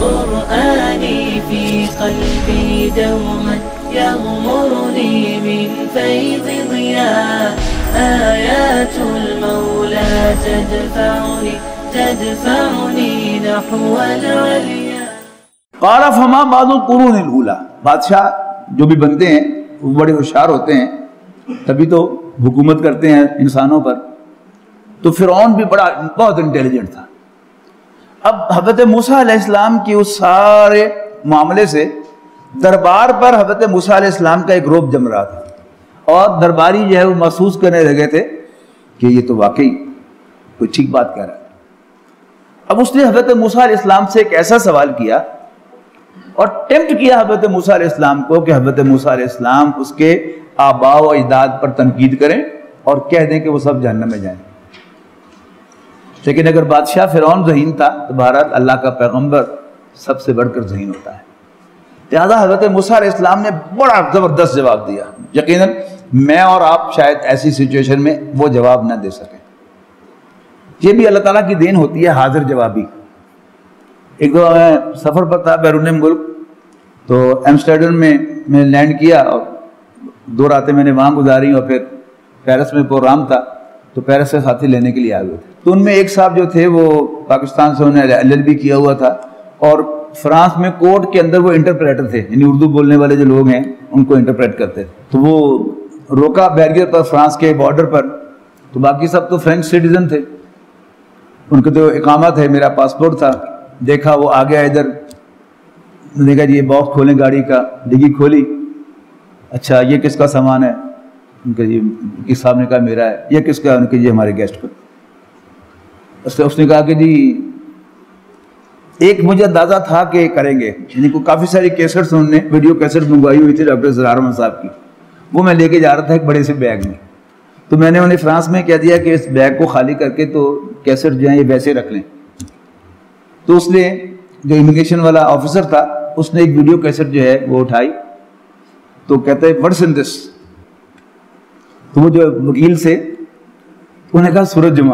قرآني في قلبي دوما يغمرني من فيض ضياء آيات المولى تدفعني نحو العليا. قال فما بعض القرون الاولى. بادشاہ جو بھی بنتے ہیں وہ بڑے ہوشیار ہوتے ہیں، تبھی تو حکومت کرتے ہیں انسانوں پر. تو فرعون بھی بہت انٹیلیجنٹ تھا. اب حضرت موسیٰ علیہ السلام کی اس سارے معاملے سے دربار پر حضرت موسیٰ علیہ السلام کا ایک رعب جم رہا تھا، اور درباری جو ہے وہ محسوس کرنے لگے تھے کہ یہ تو واقعی کوئی ٹھیک بات کہہ رہا ہے. اب اس نے حضرت موسیٰ علیہ السلام سے ایک ایسا سوال کیا اور ٹیمپٹ کیا حضرت موسیٰ علیہ السلام کو کہ حضرت موسیٰ علیہ السلام اس کے آباء و اجداد پر تنقید کریں اور کہہ دیں کہ وہ سب جہنم میں جائیں. لیکن اگر بادشاہ فرعون ذہین تھا تو بہرحال اللہ کا پیغمبر سب سے بڑھ کر ذہین ہوتا ہے. لہٰذا حضرت موسیٰ علیہ السلام نے بڑا زبردست جواب دیا. یقیناً میں اور آپ شاید ایسی سچویشن میں وہ جواب نہ دے سکیں. یہ بھی اللہ تعالیٰ کی دین ہوتی ہے، حاضر جوابی. ایک دو میں سفر پر تھا بیرون ملک، تو ایمسٹرڈم میں لینڈ کیا اور 2 راتیں میں نے وہاں گزاری، اور پھر پیرس میں پروگرام تھا تو پیرس سے ساتھی لینے کے لیے آئے ہوئے تھے. تو ان میں ایک صاحب جو تھے وہ پاکستان سے، انہوں نے LLB کیا ہوا تھا، اور فرانس میں کورٹ کے اندر وہ انٹرپریٹر تھے، یعنی اردو بولنے والے جو لوگ ہیں ان کو انٹرپریٹ کرتے. تو وہ روکا بیریئر پر فرانس کے بارڈر پر، تو باقی سب تو فرینچ سٹیزن تھے، ان کے تو اقامت ہے، میرا پاسپورٹ تھا. دیکھا وہ آ گیا ادھر، دیکھا جی یہ باکس کھولیں گاڑی کا، ڈگی کھولی. اچھا یہ کس کا سامان ہے؟ ان کا یہ کس صاحب نے کہا میرا ہے. یہ کس کا؟ ان کے یہ ہمارے گیسٹ کا. اس نے کہا کہ جی ایک مجھے اندازہ تھا کہ کریں گے، یعنی کو کافی ساری کیسٹس انہوں نے ویڈیو کیسٹ منگوائی ہوئی تھی ڈاکٹر زرار احمد صاحب کی، وہ میں لے کے جا رہا تھا ایک بڑے سے بیگ میں. تو میں نے انہیں فرانس میں کہہ دیا کہ اس بیگ کو خالی کر کے تو کیسٹ جو ہیں یہ ویسے رکھ لیں. تو اس نے جو امیگریشن والا آفیسر تھا اس نے ایک ویڈیو کیسٹ جو ہے وہ اٹھائی، تو کہتے ہیں واٹس ان دس. تو وہ جو وکیل سے انہوں نے کہا سورۃ جمعہ.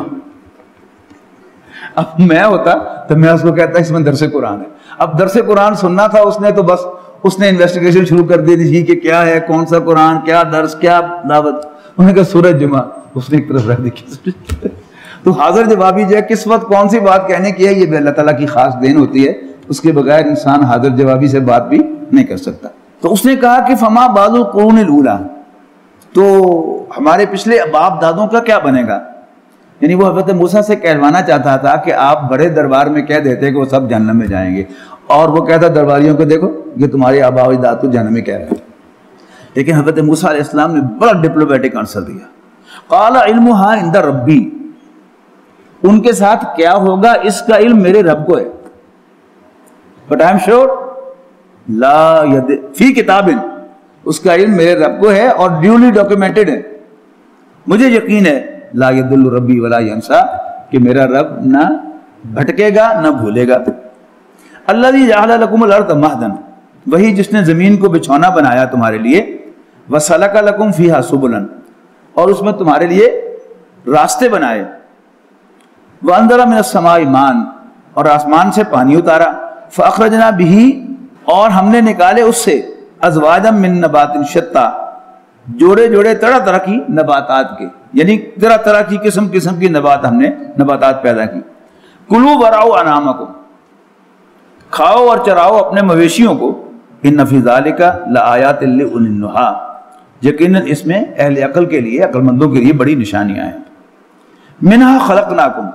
اب میں ہوتا تو میں اس کو کہتا اس میں درس قرآن ہے. اب درس قرآن سننا تھا اس نے، تو بس اس نے انویسٹیگیشن شروع کر دی تھی کہ کیا ہے، کون سا قرآن، کیا درس، کیا دعوت. انہوں نے کہا سورۃ جمعہ. اس نے ایک طرف رکھ دی. تو حاضر جوابی جو ہے کس وقت کون سی بات کہنے کی ہے، یہ بھی اللہ تعالیٰ کی خاص دین ہوتی ہے. اس کے بغیر انسان حاضر جوابی سے بات بھی نہیں کر سکتا. تو اس نے کہا کہ فما بعض القرون الاولی، تو ہمارے پچھلے باپ دادوں کا کیا بنے گا؟ یعنی وہ حضرت موسیٰ سے کہلوانا چاہتا تھا کہ آپ بڑے دربار میں کہہ دیتے کہ وہ سب جہنم میں جائیں گے، اور وہ کہتا درباریوں کو دیکھو یہ تمہارے آباء و اجداد تو جہنم میں کہہ رہے ہیں. لیکن حضرت موسیٰ علیہ السلام نے بڑا ڈپلومیٹک آنسر دیا. قال علمها عند ربی، ان کے ساتھ کیا ہوگا اس کا علم میرے رب کو ہے. بٹ آئی ایم شیور لا فی کتاب، اس کا علم میرے رب کو ہے اور ڈیولی ڈاکیومنٹڈ ہے. مجھے یقین ہے لا یضل ربی ولا ینسا، کہ میرا رب نہ بھٹکے گا نہ بھولے گا. الذی جعل لکم الارض مہدا، وہی جس نے زمین کو بچھونا بنایا تمہارے لیے. وسلک لکم فیہا سبلا، اور اس میں تمہارے لیے راستے بنائے. وانزل من السماء ماء، اور آسمان سے پانی اتارا. فاخرجنا به، اور ہم نے نکالے اس سے ازواجا من نبات شتى، جوڑے جوڑے طرح طرح کی نباتات کے، یعنی طرح طرح کی قسم قسم کی نباتات پیدا کی. کلوا ورعوا انعامکم، کھاؤ اور چراؤ اپنے مویشیوں کو. ان فی ذلک لآیات لأولی النہی، یقیناً اس میں اہل عقل کے لیے، عقل مندوں کے لیے بڑی نشانیاں ہیں. منہا خلقناکم،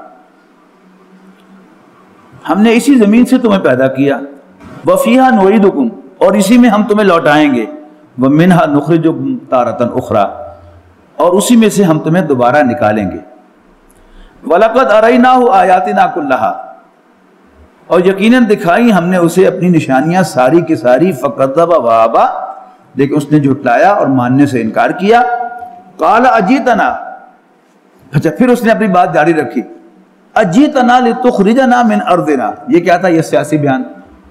ہم نے اسی زمین سے تمہیں پیدا کیا. وفیہا نعیدکم، اور اسی میں ہم تمہیں لوٹائیں گے. ومنہا نخرجکم تارۃ اخری، اور اسی میں سے ہم تمہیں دوبارہ نکالیں گے. وَلَقَدْ أَرَيْنَاهُ آيَاتِنَا كُلَّهَا، اور یقیناً دکھائی ہم نے اسے اپنی نشانیاں ساری کی ساری. فَكَذَّبَ وَأَبَى، لیکن اس نے جھٹلایا اور ماننے سے انکار کیا. قَالَ أَجِئْتَنَا، اچھا پھر اس نے اپنی بات جاری رکھی. أَجِئْتَنَا لِتُخْرِجَنَا مِنْ أَرْضِنَا، یہ کیا تھا؟ یہ سیاسی بیان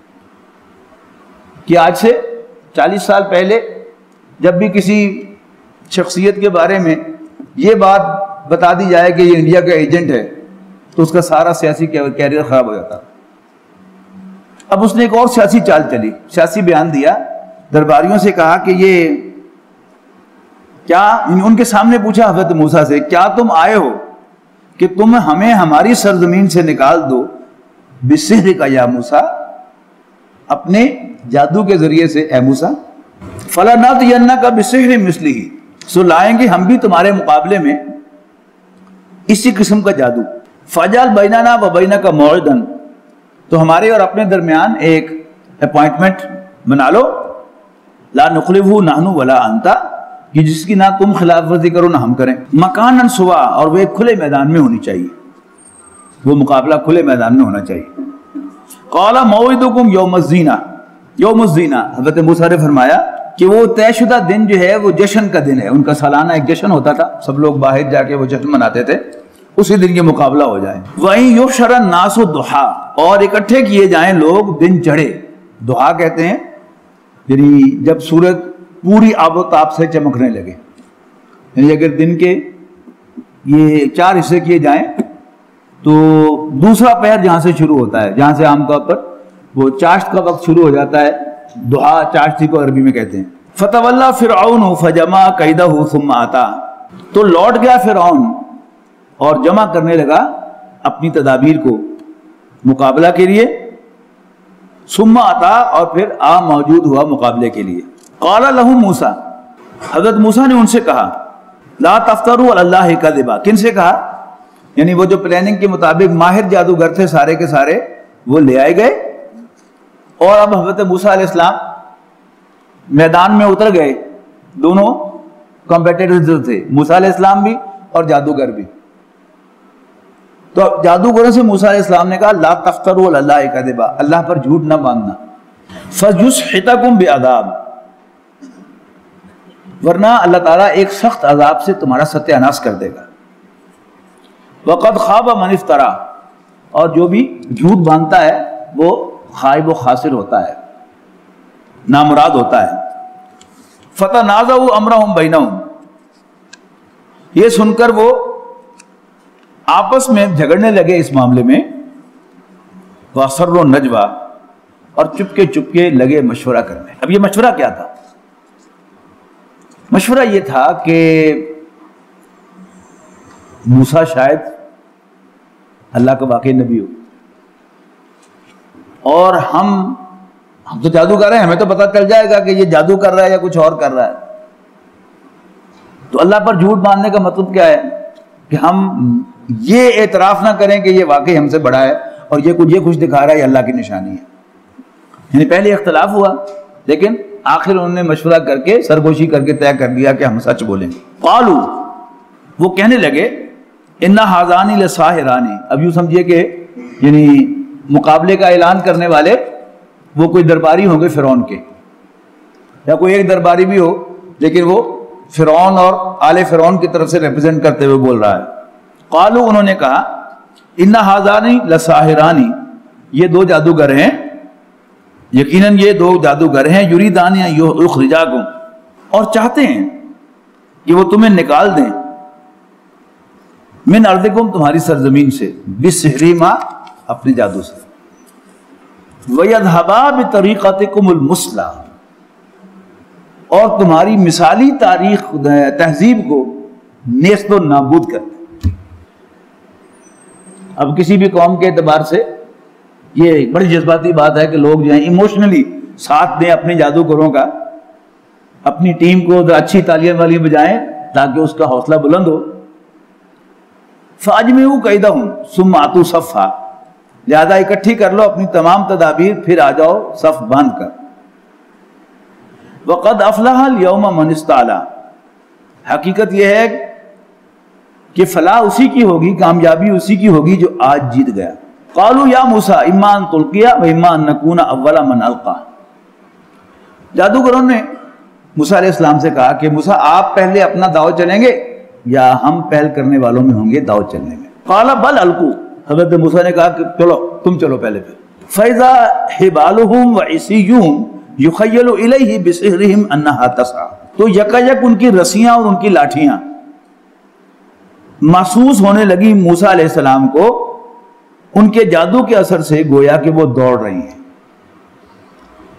کہ آج سے 40 سال پہلے جب بھی کسی شخصیت کے بارے میں یہ بات بتا دی جائے کہ یہ انڈیا کا ایجنٹ ہے تو اس کا سارا سیاسی کیریئر خراب ہو جاتا. اب اس نے ایک اور سیاسی چال چلی، سیاسی بیان دیا، درباریوں سے کہا کہ یہ کیا، ان کے سامنے پوچھا حضرت موسیٰ سے، کیا تم آئے ہو کہ تم ہمیں ہماری سرزمین سے نکال دو بسحر کا یا موسیٰ، اپنے جادو کے ذریعے سے اے موسیٰ، فَلَنَأْتِيَنَّكَ بِسِحْرٍ مِثْلِهِ، سو لائیں گے ہم بھی تمہارے مقابلے میں اسی قسم کا جادو، فَاجْعَلْ بَيْنَنَا وَبَيْنَكَ مَوْعِدًا، تو ہمارے اور اپنے درمیان ایک اپوائنٹمنٹ بنا لو، لا نخلفہ نحن ولا انت، کہ جس کی نہ تم خلاف ورزی کرو نہ ہم کریں، مکاناً سوا، اور وہ ایک کھلے میدان میں ہونی چاہیے، وہ مقابلہ کھلے میدان میں ہونا چاہیے۔ قال موعدکم یوم الزینہ، یوم الزینہ، حضرت موسیٰ نے فرمایا کہ وہ طے شدہ دن جو ہے وہ جشن کا دن ہے، ان کا سالانہ ایک جشن ہوتا تھا، سب لوگ باہر جا کے وہ جشن مناتے تھے، اسی دن یہ مقابلہ ہو جائے۔ وَإِن يُحْشَرَ النَّاسُ ضُحًى، اور اکٹھے کیے جائیں لوگ دن چڑھے، ضحیٰ کہتے ہیں یعنی جب سورج پوری آب و تاب سے چمکنے لگے، یعنی اگر دن کے یہ 4 حصے کیے جائیں تو دوسرا پہر جہاں سے شروع ہوتا ہے، جہاں سے عام طور پر وہ چاشت کا وقت شروع ہو جاتا ہے، ضحیٰ چاشتی کو عربی میں کہتے ہیں۔ فَتَوَلَّى فِرْعَوْنُ فَجَمَعَ كَيْدَهُ ثُمَّ أَتَىٰ، تو لوٹ گیا فرعون اور جمع کرنے لگا اپنی تدابیر کو مقابلہ کے لیے، ثم أَتَىٰ، اور پھر موجود ہوا مقابلے کے لیے۔ قال لهم موسیٰ، حضرت موسیٰ نے ان سے کہا، لا تفتروا علی اللہ کذبا، کن سے کہا؟ یعنی وہ جو پلاننگ کے مطابق ماہر جادوگر تھے سارے کے سارے وہ لے آئے گئے، اور اب حضرت موسیٰ علیہ السلام میدان میں اتر گئے، دونوں کمپیٹیٹرز تھے، موسیٰ علیہ السلام بھی اور جادوگر بھی۔ تو جادوگروں سے موسیٰ علیہ السلام نے کہا لا تفتروا علی اللہ کذبا، اللہ پر جھوٹ نہ باندھنا، فَيُسْحِتَكُمْ بِعَذَابٍ، ورنہ اللہ تعالیٰ ایک سخت عذاب سے تمہارا ستیہ ناش کر دے گا۔ وَقَدْ خَابَ مَنِ افْتَرَىٰ، اور جو بھی جھوٹ باندھتا ہے وہ خائب و خاسر ہوتا ہے، نامراد ہوتا ہے۔ فَتَنَازَعُوا أَمْرَهُمْ بَيْنَهُمْ، یہ سن کر وہ آپس میں جھگڑنے لگے اس معاملے میں، وَأَسَرُّوا النَّجْوَىٰ، اور چپکے چپکے لگے مشورہ کرنے۔ اب یہ مشورہ کیا تھا؟ مشورہ یہ تھا کہ موسیٰ شاید اللہ کا واقعی نبی ہو، اور ہم تو جادو کر رہے ہیں، ہمیں تو پتہ چل جائے گا کہ یہ جادو کر رہا ہے یا کچھ اور کر رہا ہے، تو اللہ پر جھوٹ باندھنے کا مطلب کیا ہے کہ ہم یہ اعتراف نہ کریں کہ یہ واقعی ہم سے بڑا ہے اور یہ کچھ دکھا رہا ہے، یہ اللہ کی نشانی ہے۔ یعنی پہلے اختلاف ہوا، لیکن آخر انہوں نے مشورہ کر کے سرگوشی کر کے طے کر دیا کہ ہم سچ بولیں گے۔ قالو، وہ کہنے لگے اِنَّ هَذَانِ لَسَاحِرَانِ، اب یوں سمجھیے کہ یعنی مقابلے کا اعلان کرنے والے وہ کوئی درباری ہوں گے فرعون کے، یا کوئی ایک درباری بھی ہو لیکن وہ فرعون اور آل فرعون کی طرف سے ریپرزینٹ کرتے ہوئے بول رہا ہے۔ قالو، انہوں نے کہا اِنَّ هَذَانِ لَسَاحِرَانِ، یہ 2 جادوگر ہیں، یقیناً یہ 2 جادوگر ہیں، یریدان یخرجاکم، اور چاہتے ہیں کہ وہ تمہیں نکال دیں، من ارضکم، تمہاری سرزمین سے، بسحرہما، اپنے جادو سے، ویذھبا بطریقتکم المثلی، اور تمہاری مثالی تاریخ تہذیب کو نیست و نابود کر دیں۔ اب کسی بھی قوم کے اعتبار سے یہ بڑی جذباتی بات ہے کہ لوگ جو ہیں ایموشنلی ساتھ دیں اپنے جادوگروں کا، اپنی ٹیم کو اچھی تالیاں والی بجائیں تاکہ اس کا حوصلہ بلند ہو۔ فَأَجْمِعُوا كَيْدَهُمْ ثُمَّ أَتُوا صَفًّا، لہذا اکٹھی کر لو اپنی تمام تدابیر، پھر آ جاؤ صف باندھ کر۔ وَقَدْ أَفْلَحَ الْيَوْمَ مَنِ اسْتَعْلَىٰ، حقیقت یہ ہے کہ فلاح اسی کی ہوگی، کامیابی اسی کی ہوگی جو آج جیت گیا۔ قالوا یا موسیٰ اما ان تلقی و اما ان نکون اول من القی، جادوگروں نے موسیٰ علیہ السلام سے کہا کہ موسیٰ آپ پہلے اپنا داؤ چلیں گے یا ہم پہل کرنے والوں میں ہوں گے داؤ چلنے میں؟ قال بل القوا، حضرت موسیٰ نے کہا کہ چلو تم چلو پہلے پھر۔ فاذا حبالهم وعصیهم یخیل الیہ بسحرهم انها تسعى، تو یکایک ان کی رسیاں اور ان کی لاٹھیاں محسوس ہونے لگی موسیٰ علیہ السلام کو ان کے جادو کے اثر سے، گویا کہ وہ دوڑ رہی ہیں،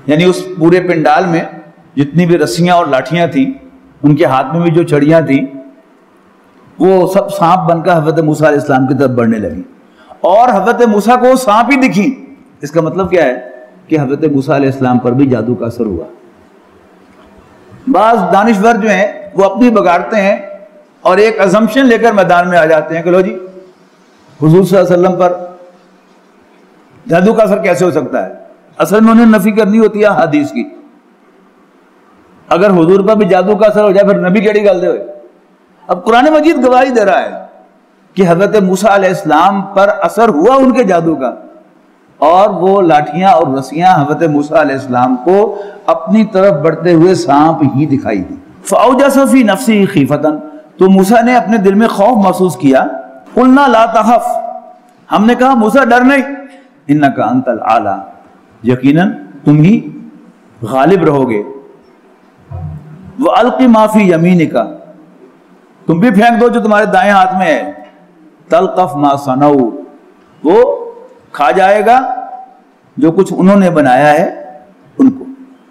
یعنی اس پورے پنڈال میں جتنی بھی رسیاں اور لاٹھیاں تھیں، ان کے ہاتھ میں بھی جو چھڑیاں تھیں، وہ سب سانپ بن کر حضرت موسیٰ علیہ السلام کی طرف بڑھنے لگی، اور حضرت موسیٰ کو سانپ ہی دکھی۔ اس کا مطلب کیا ہے کہ حضرت موسیٰ علیہ السلام پر بھی جادو کا اثر ہوا۔ بعض دانشور جو ہیں وہ اپنی بگاڑتے ہیں اور ایک ازمپشن لے کر میدان میں آ جاتے ہیں کہ لو جی حضور صلی اللہ علیہ وسلم پر جادو کا اثر کیسے ہو سکتا ہے؟ اصل میں انہیں نفی کرنی ہوتی ہے حدیث کی۔ اگر حضور پر بھی جادو کا اثر ہو جائے پھر نبی کیڑی گل دے ہوئے۔ اب قرآن مجید گواہی دے رہا ہے کہ حضرت موسیٰ علیہ السلام پر اثر ہوا ان کے جادو کا، اور وہ لاٹھیاں اور رسیاں حضرت موسیٰ علیہ السلام کو اپنی طرف بڑھتے ہوئے سانپ ہی دکھائی دی۔ فَأَوْجَسَ فِي نَفْسِهِ خِیفَةً، تو موسیٰ نے اپنے دل میں خوف محسوس کیا۔ قُلْنَا لَا تَخَفْ، ہم نے کہا موسیٰ ڈر نہیں، إِنَّكَ أَنْتَ الْأَعْلَى، یقیناً تم ہی غالب رہو گے۔ وَأَلْقِ مَا فِي يَمِينِكَ، تم بھی پھینک دو جو تمہارے دائیں ہاتھ میں ہے۔ تلقف ما صنعوا، وہ کھا جائے گا جو کچھ انہوں نے بنایا ہے ان کو۔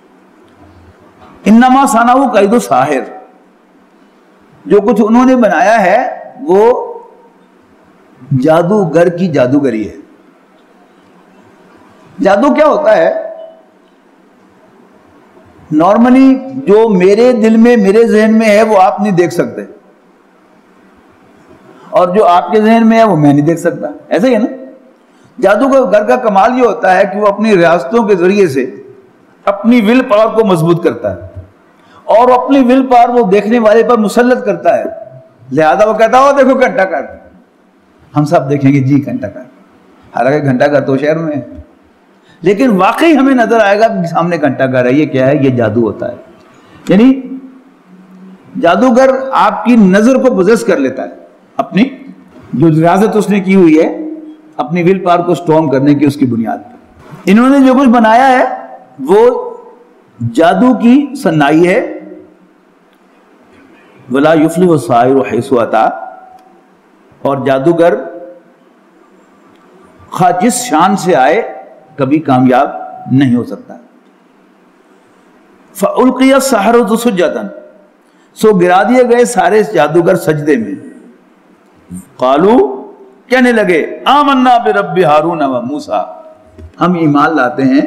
انما صنعوا کید ساحر، جو کچھ انہوں نے بنایا ہے وہ جادوگر کی جادوگری ہے۔ جادو کیا ہوتا ہے؟ نارملی جو میرے دل میں میرے ذہن میں ہے وہ آپ نہیں دیکھ سکتے، اور جو آپ کے ذہن میں ہے وہ میں نہیں دیکھ سکتا، ایسا ہی ہے نا۔ جادوگر کا کمال یہ ہوتا ہے کہ وہ اپنی ریاستوں کے ذریعے سے اپنی ول پاور کو مضبوط کرتا ہے، اور اپنی ول پاور وہ دیکھنے والے پر مسلط کرتا ہے، لہذا وہ کہتا ہے دیکھو گھنٹہ گھر، ہم سب دیکھیں گے جی گھنٹہ گھر، حالانکہ گھنٹہ گھر تو شہر میں ہے، لیکن واقعی ہمیں نظر آئے گا کہ سامنے گھنٹہ گھر ہے۔ یہ کیا ہے؟ یہ جادو ہوتا ہے۔ یعنی جادوگر آپ کی نظر کو پوزیس کر لیتا ہے، اپنی جو ریاضت اس نے کی ہوئی ہے اپنی ول پاور کو سٹرونگ کرنے کی اس کی بنیاد پر۔ انہوں نے جو کچھ بنایا ہے وہ جادو کی صنائی ہے۔ وَلَا يُفْلِحُ السَّاحِرُ حَيْثُ أَتَىٰ، اور جادوگر خواہ جس شان سے آئے کبھی کامیاب نہیں ہو سکتا۔ فَأُلْقِيَ السَّحَرَةُ سُجَّدًا، سو گرا دیے گئے سارے جادوگر سجدے میں۔ قالو، کہنے لگے آمنا برب ہارون و موسیٰ، ہم ایمان لاتے ہیں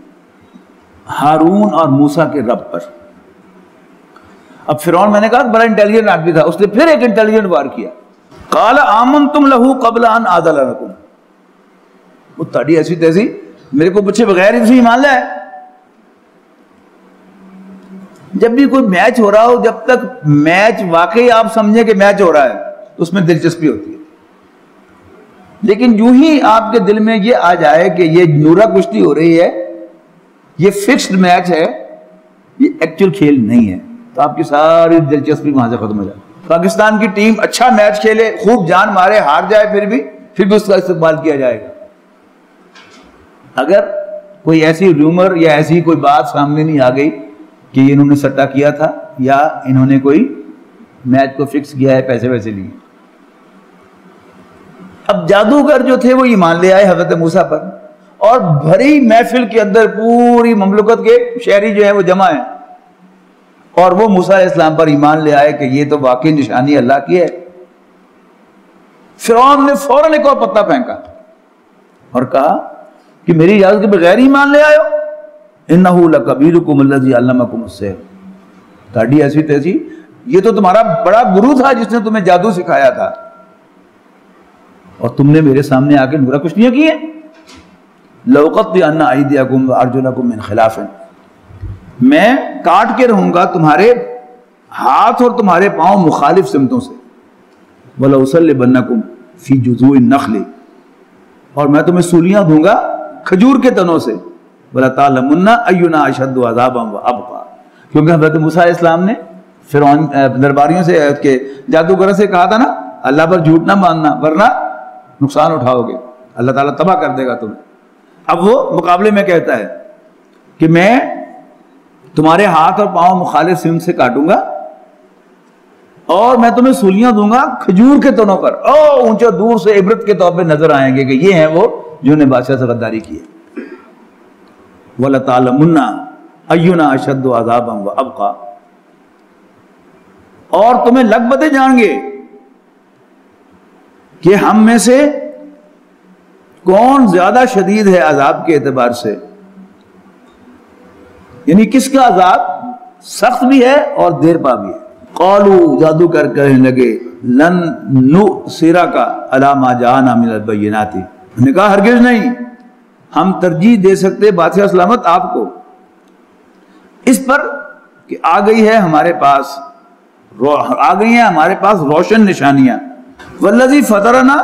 ہارون اور موسیٰ کے رب پر۔ اب فرعون میں نے کہا بڑا انٹیلیجنٹ آدمی تھا، اس نے پھر ایک انٹیلیجنٹ وار کیا۔ قال آمنتم لہ قبل ان آذن لکم، وہ تاڑی ایسی تیسی میرے کو پوچھے بغیر اسے ایمان لائے۔ جب بھی کوئی میچ ہو رہا ہو، جب تک میچ واقعی آپ سمجھیں کہ میچ ہو رہا ہے تو اس میں دلچسپی ہوتی ہے، لیکن جو ہی آپ کے دل میں یہ آ جائے کہ یہ نورا کشتی ہو رہی ہے، یہ فکسڈ میچ ہے، یہ ایکچوئل کھیل نہیں ہے، تو آپ کی ساری دلچسپی وہاں سے ختم ہو جائے۔ پاکستان کی ٹیم اچھا میچ کھیلے، خوب جان مارے، ہار جائے، پھر بھی اس کا استقبال کیا جائے گا۔ اگر کوئی ایسی رومر یا ایسی کوئی بات سامنے نہیں آ گئی کہ انہوں نے سٹا کیا تھا یا انہوں نے کوئی میچ کو فکس کیا ہے، پیسے ویسے لیے۔ اب جادوگر جو تھے وہ ایمان لے آئے حضرت موسیٰ پر، اور بھری محفل کے اندر پوری مملکت کے شہری جو ہیں وہ جمع ہیں، اور وہ موسیٰ علیہ السلام پر ایمان لے آئے کہ یہ تو واقعی نشانی اللہ کی ہے۔ فرعون نے فوراً ایک اور پتا پھینکا اور کہا کہ میری اجازت کے بغیر ایمان لے آئے ہو؟ انہو لکبیرکم الذی علمکم السحر، تاڑی ایسی تیسی، یہ تو تمہارا بڑا گرو تھا جس نے تمہیں جادو سکھایا تھا، اور تم نے میرے سامنے آ کے نورا کشتیاں کی ہیں۔ لَأُقَطِّعَنَّ أَيْدِيَكُمْ وَأَرْجُلَكُمْ مِنْ خِلَافٍ، میں کاٹ کے رہوں گا تمہارے ہاتھ اور تمہارے پاؤں مخالف سمتوں سے۔ وَلَأُصَلِّبَنَّكُمْ فِي جُذُوعِ النَّخْلِ، اور میں تمہیں سولیاں دوں گا کھجور کے تنوں سے۔ وَلَتَعْلَمُنَّ أَيُّنَا أَشَدُّ عَذَابًا وَأَبْقَىٰ، کیونکہ حضرت موسیٰ علیہ السلام نے فرعون درباریوں سے کے جادوگروں سے کہا تھا نا اللہ پر جھوٹ نہ ماننا ورنہ نقصان اٹھاؤ گے، اللہ تعالیٰ تباہ کر دے گا تمہیں۔ اب وہ مقابلے میں کہتا ہے کہ میں تمہارے ہاتھ اور پاؤں مخالف سمت سے کاٹوں گا، اور میں تمہیں سولیاں دوں گا کھجور کے تنوں پر، اونچے دور سے عبرت کے طور پہ نظر آئیں گے کہ یہ ہیں وہ جنہوں نے بادشاہ سے غداری کی ہے۔ وَلَتَعْلَمُنَّ أَيُّنَا أَشَدُّ عَذَابًا وَأَبْقَى، اور تمہیں لگ بتے جان گے کہ ہم میں سے کون زیادہ شدید ہے عذاب کے اعتبار سے، یعنی کس کا عذاب سخت بھی ہے اور دیر پا بھی ہے۔ قالوا، جادو کر کہنے لگے، لن نؤثرک علی ما جاءنا من البینات، انہوں نے کہا ہرگز نہیں ہم ترجیح دے سکتے بادشاہ سلامت آپ کو اس پر کہ آ گئی ہیں ہمارے پاس روشن نشانیاں، والذی فطرنا،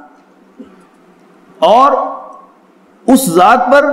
اور اس ذات پر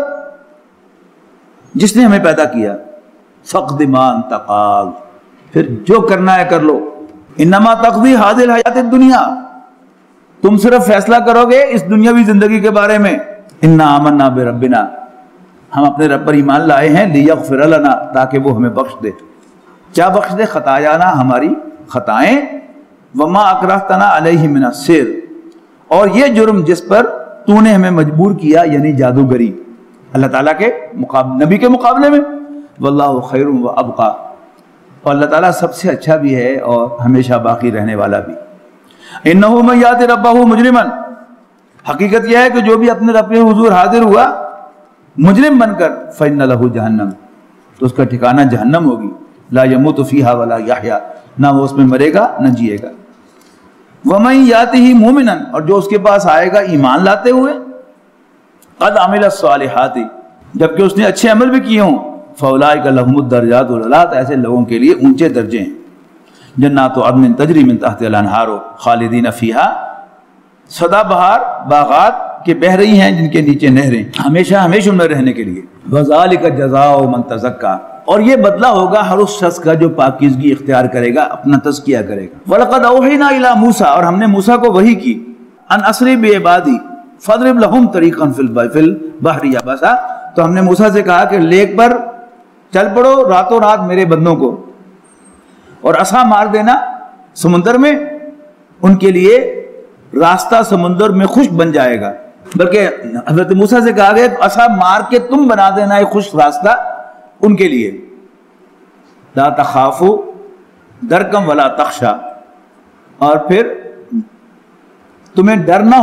جس نے ہمیں پیدا کیا، فقد ما انت قاض، پھر جو کرنا ہے کر لو، انما تقضی هذه الحیات الدنیا، تم صرف فیصلہ کرو گے اس دنیاوی زندگی کے بارے میں۔ انا آمنا بربنا، ہم اپنے رب پر ایمان لائے ہیں، لیغفر لنا، تاکہ وہ ہمیں بخش دے، کیا بخش دے؟ خطایانا، ہماری خطائیں، وما اکرہتنا علیہ من السحر، اور یہ جرم جس پر تو نے ہمیں مجبور کیا، یعنی جادوگری اللہ تعالیٰ کے نبی کے مقابلے میں، واللہ خیر و ابقا، اور اللہ تعالیٰ سب سے اچھا بھی ہے اور ہمیشہ باقی رہنے والا بھی۔ انہ من یات ربہ مجرما، حقیقت یہ ہے کہ جو بھی اپنے رب کے حضور حاضر ہوا مجرم بن کر، فإن لہ جہنم، تو اس کا ٹھکانہ جہنم ہوگی، لا یموت فیہا ولا یحیا، نہ وہ اس میں مرے گا نہ جیے گا۔ ومن یاتہ مومنا، اور جو اس کے پاس آئے گا ایمان لاتے ہوئے، قد عمل الصالحات، جبکہ اس نے اچھے عمل بھی کیے ہوں، فاولئک لهم الدرجات العلی، ایسے لوگوں کے لیے اونچے درجے ہیں، جنات عدن تجری من تحت الانہار خالدین فیہا، سدا بہار باغات کے بہہ رہی ہیں جن کے نیچے نہریں، ہمیشہ ہمیشہ میں رہنے کے لیے۔ وذالک جزاء من تزکا، اور یہ بدلہ ہوگا ہر اس شخص کا جو پاکیزگی اختیار کرے گا، اپنا تزکیہ کرے گا۔ وَلَقَدْ أَوْحَيْنَا إِلَىٰ مُوسَىٰ، اور ہم نے موسیٰ کو وحی کی، أَنْ أَسْرِ بِعِبَادِي فَاضْرِبْ لَهُمْ طَرِيقًا فِي الْبَحْرِ يَبَسًا، تو ہم نے موسیٰ سے کہا کہ لیک پر چل پڑو راتوں رات میرے بندوں کو، اور عصا مار دینا سمندر میں، ان کے لیے راستہ سمندر میں خشک بن جائے گا، بلکہ حضرت موسیٰ سے کہا گیا عصا مار کے تم بنا دینا ایک خشک راستہ ان کے لیے، لا تخافوا درکم ولا تخشا، اور پھر تمہیں ڈرنا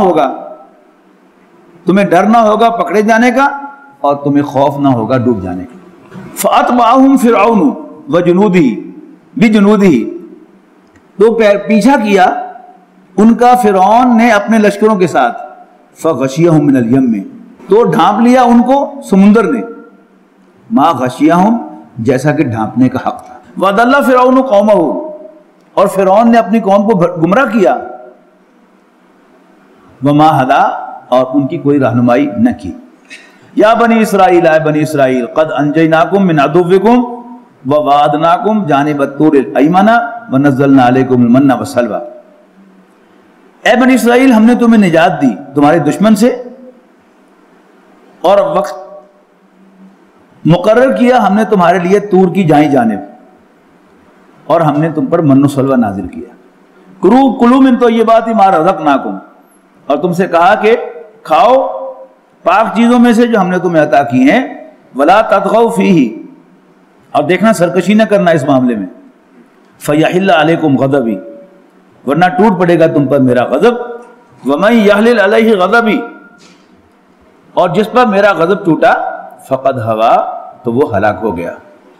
ہوگا پکڑے جانے کا، اور تمہیں خوف نہ ہوگا ڈوب جانے کا۔ فَأَتْبَعَهُمْ فِرْعَوْنُ وَجُنُودِهِ بِجُنُودِهِ، تو پیچھا کیا ان کا فرعون نے اپنے لشکروں کے ساتھ، فَغَشِيَهُمْ مِنَ الْيَمِّ، تو ڈھانپ لیا ان کو سمندر نے، مَا غَشِيَهُمْ، جیسا کہ ڈھانپنے کا حق تھا۔ وَضَلَّ فِرْعَوْنُ قَوْمَهُ، اور فرعون نے اپنی قوم کو گمراہ کیا، وَمَا هَدَىٰ، اور ان کی کوئی رہنمائی نہ کی۔ یا بنی اسرائیل، اے بنی اسرائیل، قد انجیناکم من عدوکم ووعدناکم جانب الطور الایمن ونزلنا علیکم المن والسلوی، اے بنی اسرائیل ہم نے تمہیں نجات دی تمہارے دشمن سے، اور وقت مقرر کیا ہم نے تمہارے لیے طور کی جائیں جانب، اور ہم نے تم پر من و سلوہ نازل کیا۔ کلوا من طیبات ما رزقناکم، اور تم سے کہا کہ کھاؤ پاک چیزوں میں سے جو ہم نے تمہیں عطا کی ہیں، ولا تطغوا فیہ، اور دیکھنا سرکشی نہ کرنا اس معاملے میں، فیحل علیکم غضبی، ورنہ ٹوٹ پڑے گا تم پر میرا غضب، ومن یحلل علیہ غضبی، اور جس پر میرا غضب ٹوٹا، فقد ہوا، تو وہ ہلاک ہو گیا۔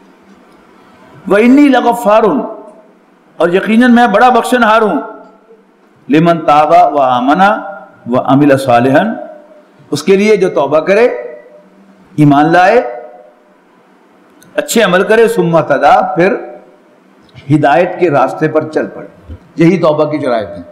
وانی لغفار، اور یقیناً میں بڑا بخشنہار ہوں، لمن تاب وآمن وعمل صالحا، اس کے لیے جو توبہ کرے، ایمان لائے، اچھے عمل کرے، ثم اہتدی، پھر ہدایت کے راستے پر چل پڑے۔ یہی توبہ کی شرائط ہے۔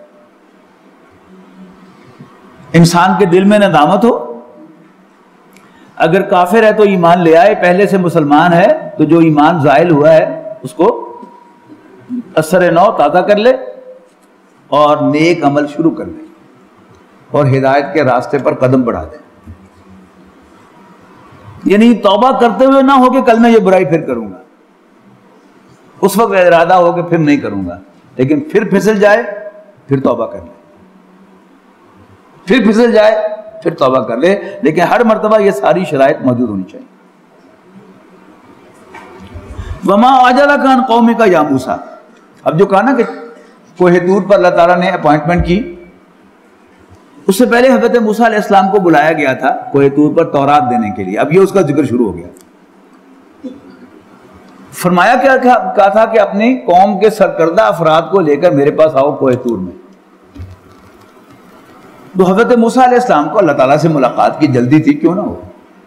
انسان کے دل میں ندامت ہو، اگر کافر ہے تو ایمان لے آئے، پہلے سے مسلمان ہے تو جو ایمان زائل ہوا ہے اس کو اثر نو تازہ کر لے اور نیک عمل شروع کر لے اور ہدایت کے راستے پر قدم بڑھا دے۔ یعنی توبہ کرتے ہوئے نہ ہو کہ کل میں یہ برائی پھر کروں گا، اس وقت ارادہ ہو کہ پھر نہیں کروں گا، لیکن پھر پھسل جائے پھر توبہ کر لے، پھر پھسل جائے پھر توبہ کر لے، لیکن ہر مرتبہ یہ ساری شرائط موجود ہونی چاہیے۔ وما اعجلک عن قومک یا موسیٰ. اب جو کہا نا کہ کوہ طور پر اللہ تعالیٰ نے اپوائنٹمنٹ کی، اس سے پہلے حضرت موسیٰ علیہ السلام کو بلایا گیا تھا کوہ طور پر تورات دینے کے لیے. اب یہ اس کا ذکر شروع ہو گیا. فرمایا کیا کہا تھا کہ اپنی قوم کے سرکردہ افراد کو لے کر میرے پاس آؤ کوہ طور میں. تو حضرت موسیٰ علیہ السلام کو اللہ تعالیٰ سے ملاقات کی جلدی تھی، کیوں نہ ہو.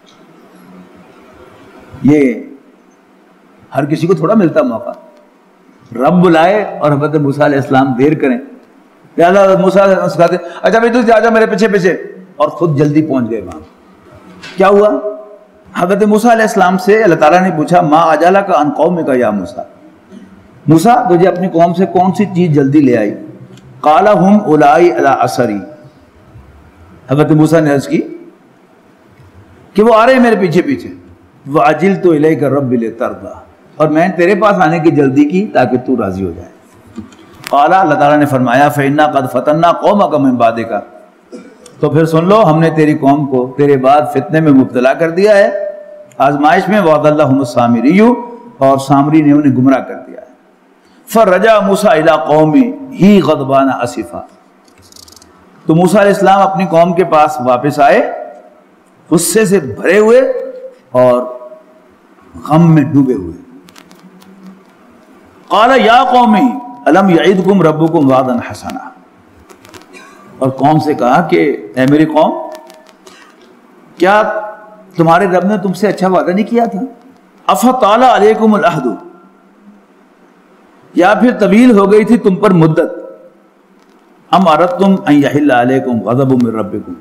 یہ ہر کسی کو تھوڑا ملتا موقع. رب بلائے اور حضرت موسیٰ علیہ السلام دیر کریں. لہٰذا موسیٰ علیہ السلام کہتے اچھا بھائی تو جا میرے پیچھے پیچھے، اور خود جلدی پہنچ گئے وہاں. کیا ہوا؟ حضرت موسیٰ علیہ السلام سے اللہ تعالیٰ نے پوچھا ما اجلک عن قومک یا موسیٰ، موسیٰ تجھے اپنی قوم سے کون سی چیز جلدی لے آئی؟ قال ہم اولائی علی اثری. حضرت موسیٰ نے عرض کی کہ وہ آ رہے ہیں میرے پیچھے پیچھے. وعجلت الیک رب لترضی، اور میں نے تیرے پاس آنے کی جلدی کی تاکہ تو راضی ہو جائے. قال، اللہ تعالیٰ نے فرمایا فإنا قد فتنا قومک من بعدک، تو پھر سن لو ہم نے تیری قوم کو تیرے بعد فتنے میں مبتلا کر دیا ہے، آزمائش میں. وَأَضَلَّهُمُ السَّامِرِيُّ، اور سامری نے انہیں گمراہ کر دیا ہے. فَرَجَعَ مُوسَىٰ إِلَىٰ قَوْمِهِ غَضْبَانَ أَسِفًا، تو موسیٰ علیہ السلام اپنی قوم کے پاس واپس آئے غصے سے بھرے ہوئے اور غم میں ڈوبے ہوئے. قَالَ يَا قَوْمِ أَلَمْ يَعِدْكُمْ رَبُّكُمْ وَعْدًا حَسَنًا، اور قوم سے کہا کہ اے میری قوم، کیا تمہارے رب نے تم سے اچھا وعدہ نہیں کیا تھا؟ افطال علیکم العہد، یا پھر طویل ہو گئی تھی تم پر مدت. ام اردتم ان یحل علیکم غضب من ربکم،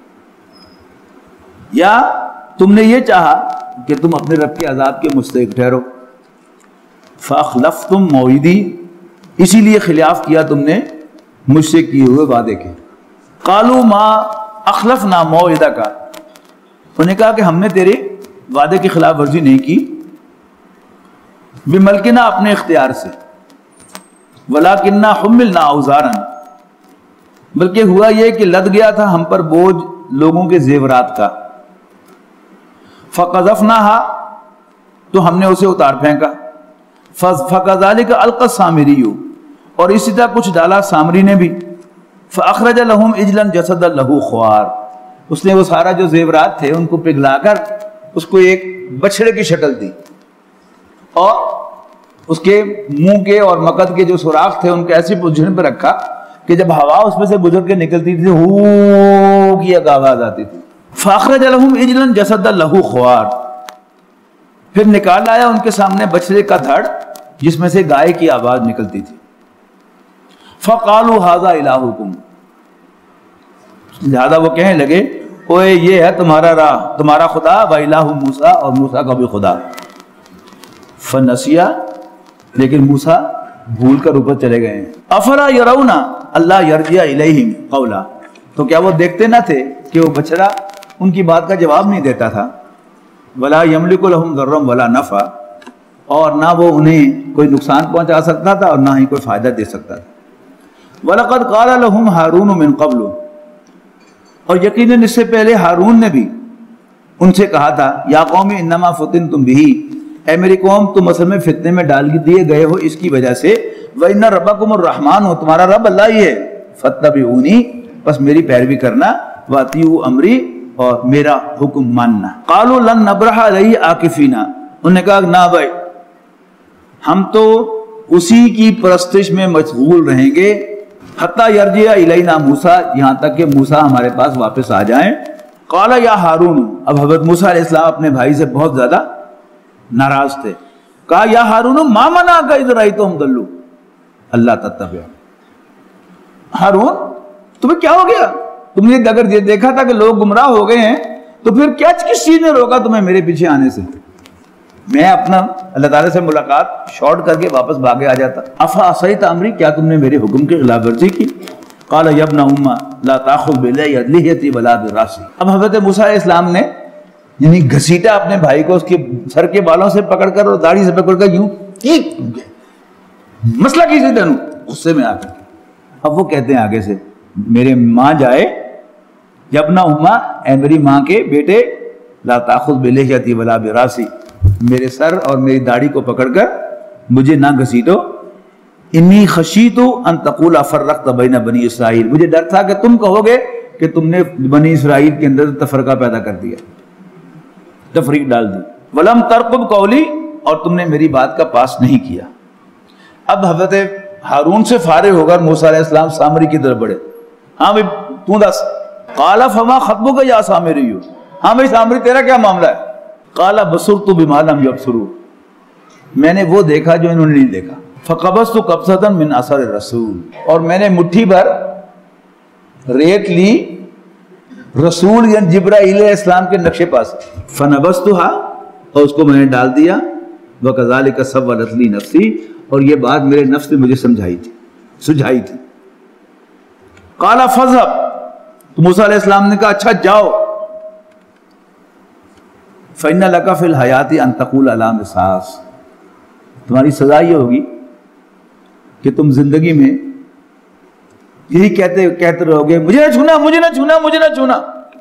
یا تم نے یہ چاہا کہ تم اپنے رب کے عذاب کے مستحق ٹھہرو. فاخلفتم موعدی، اسی لیے خلاف کیا تم نے مجھ سے کیے ہوئے وعدے کے. قالوا ما اخلفنا موعدک، انہوں نے کہا کہ ہم نے تیرے وعدے کی خلاف ورزی نہیں کی. بملکنا، اپنے اختیار سے. ولکننا حملنا اوزارا، بلکہ ہوا یہ کہ لد گیا تھا ہم پر بوجھ لوگوں کے زیورات کا. فقذفناها، تو ہم نے اسے اتار پھینکا. فکذلک القی السامری، اور اسی طرح کچھ ڈالا سامری نے بھی. فاخرج لهم عجلا جسدا له خوار، اس نے وہ سارا جو زیورات تھے ان کو پگھلا کر اس کو ایک بچڑے کی شکل دی، اور اس کے منہ کے اور مقد کے جو سوراخ تھے ان کو ایسی پوزیشن پہ رکھا کہ جب ہوا اس میں سے گزر کے نکلتی تھی ہو کی ایک آواز آتی تھی. فاخرج لهم عجلا جسدا له خوار، پھر نکال لایا ان کے سامنے بچڑے کا دھڑ جس میں سے گائے کی آواز نکلتی تھی. فقالوا هذا الہکم، لہذا وہ کہنے لگے اوے یہ ہے تمہارا راہ، تمہارا خدا. وَإِلَٰهُ موسیٰ، اور موسیٰ کا بھی خدا. فنسیا، لیکن موسیٰ بھول کر اوپر چلے گئے ہیں. افلا يرون الا يرجع الیہم قولا، تو کیا وہ دیکھتے نہ تھے کہ وہ بچڑا ان کی بات کا جواب نہیں دیتا تھا. ولا يملك لهم ضرا ولا نفع، اور نہ وہ انہیں کوئی نقصان پہنچا سکتا تھا اور نہ ہی کوئی فائدہ دے سکتا تھا. وَلَقَدْ قَالَ لَهُمْ هَارُونُ مِنْ قَبْلُ، اور یقیناً اس سے پہلے ہارون نے بھی ان سے کہا تھا یا قوم انما فتنتم بہ، اے میری قوم تم اصل میں فتنے میں ڈال دیے گئے ہو اس کی وجہ سے. وَإِنَّ رَبَّكُمُ الرَّحْمَنُ، تمہارا رب اللہ ہی ہے. فَاتَّبِعُونِی، بس میری پیروی کرنا. وَأَطِیعُوا أَمْرِی، اور میرا حکم ماننا. قَالُوا لَن نَبْرَحَ عَلَیہِ عَاکِفِینَ، انہوں نے کہا نہ بھائی ہم تو اسی کی پرستش میں مشغول رہیں گے. حتیٰ یرجع الینا موسیٰ، یہاں تک کہ موسیٰ ہمارے پاس واپس آ جائیں. قال یا ہارون، اب حضرت موسیٰ علیہ السلام اپنے بھائی سے بہت زیادہ ناراض تھے. کہا یا ہارون ما منعک اذ رأیتہم ضلوا اللہ تتبع، ہارون تمہیں کیا ہو گیا؟ تم نے اگر یہ دیکھا تھا کہ لوگ گمراہ ہو گئے ہیں تو پھر کیا کس چیز نے روکا تمہیں میرے پیچھے آنے سے؟ میں اپنا اللہ تعالیٰ سے ملاقات شارٹ کر کے واپس بھاگے آ جاتا. افا عصیت امری، کیا تم نے میرے حکم کی خلاف ورزی کی؟ قال یا ابن ام لا تاخذ بلیدی ولا براسی، اب حضرت موسیٰ علیہ السلام نے یعنی گھسیٹا اپنے بھائی کو اس کے سر کے بالوں سے پکڑ کر اور داڑھی سے پکڑ کر یوں مسئلہ کیسے تینوں غصے میں آ کر. اب وہ کہتے ہیں آگے سے میرے ماں جائے یا ابن ام، اے میری ماں کے بیٹے، لا تاخذ بلیدی ولا براسی، میرے سر اور میری داڑھی کو پکڑ کر مجھے نہ گھسیٹو، انی خشیتو ان تقول فرقت بین بنی اسرائیل، مجھے ڈر تھا کہ تم کہو گے کہ تم نے بنی اسرائیل کے اندر تفرقہ پیدا کر دیا، تفریق ڈال دی، ولم ترقب قولی، اور تم نے میری بات کا پاس نہیں کیا۔ اب حضرت ہارون سے فارغ ہو کر موسیٰ علیہ السلام سامری کی طرف بڑھے، ہاں بھائی تو دس، قال فما خطبک یا سامری، ہاں بھائی سامری تیرا کیا معاملہ ہے؟ قال بصرت بما لم یبصروا، میں نے وہ دیکھا جو انہوں نے نہیں دیکھا، فقبضت قبضۃ من اثر الرسول، اور میں نے مٹھی بھر ریت لی رسول یعنی جبرائیل علیہ السلام کے نقشے پاس، فنبذتها، اور اس کو میں نے ڈال دیا، وَكَذَلِكَ سَوَّلَتْ لِي نَفْسِي، اور یہ بات میرے نفس نے مجھے سجھائی تھی۔ قال فَاذْهَبْ، تو موسیٰ علیہ السلام نے کہا اچھا جاؤ، فَإِنَّ لَكَ فِي الْحَيَاةِ أَن تَقُولَ لَا مِسَاسَ، تمہاری سزا یہ ہوگی کہ تم زندگی میں یہی کہتے رہو گے مجھے نہ چھونا، مجھے نہ چھونا، مجھے نہ چھونا۔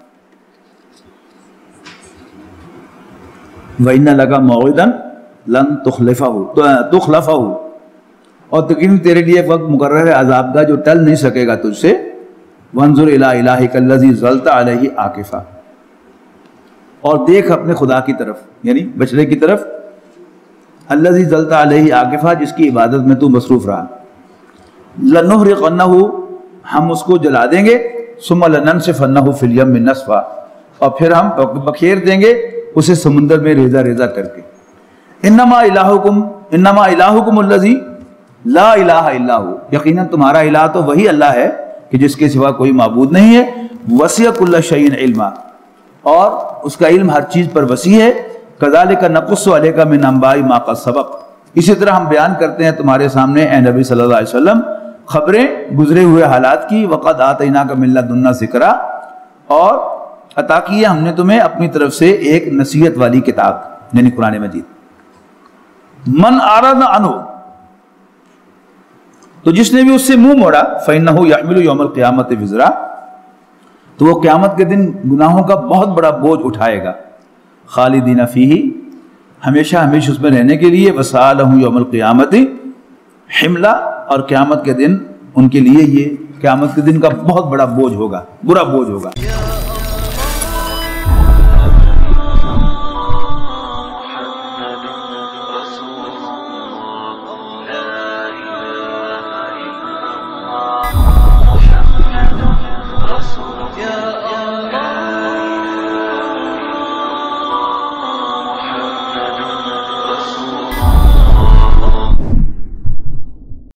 وَإِنَّ لَكَ مَوْعِدًا لَن تُخْلَفَهُ، اور یقیناً تیرے لیے ایک وقت مقرر ہے عذاب کا جو ٹل نہیں سکے گا تجھ سے، وَانظُرْ إِلَىٰ إِلَٰهِكَ الَّذِي ظَلْتَ عَلَيْهِ عَاكِفًا، اور دیکھ اپنے خدا کی طرف یعنی بچڑے کی طرف، الذی ظلت علیہ عاکفہ، جس کی عبادت میں تو مصروف رہا، لنحرقنہ، ہم اس کو جلا دیں گے، ثم لننسفنہ فی الیم نسفا، اور پھر ہم بکھیر دیں گے اسے سمندر میں ریزہ ریزہ کر کے۔ انما الہکم الذی لا الہ الا ہو، یقیناً تمہارا الہ تو وہی اللہ ہے کہ جس کے سوا کوئی معبود نہیں ہے، وسع کل شیء علما، اور اس کا علم ہر چیز پر وسیع ہے، کذالک نقص علیک من انباء ما قد سبق، اسی طرح ہم بیان کرتے ہیں تمہارے سامنے اے نبی صلی اللہ علیہ وسلم خبریں گزرے ہوئے حالات کی، وقد آتیناک من لدنا ذکرا، اور عطا کی ہے ہم نے تمہیں اپنی طرف سے ایک نصیحت والی کتاب یعنی قرآن مجید۔ من اعرض عنہ، تو جس نے بھی اس سے منہ موڑا، فإنہ یحمل یوم القیامت وزرا، تو وہ قیامت کے دن گناہوں کا بہت بڑا بوجھ اٹھائے گا، خالدین فیہ، ہمیشہ ہمیشہ اس میں رہنے کے لیے، وساء لہم یوم القیامت حملا، اور قیامت کے دن ان کے لیے یہ قیامت کے دن کا بہت بڑا بوجھ ہوگا، برا بوجھ ہوگا۔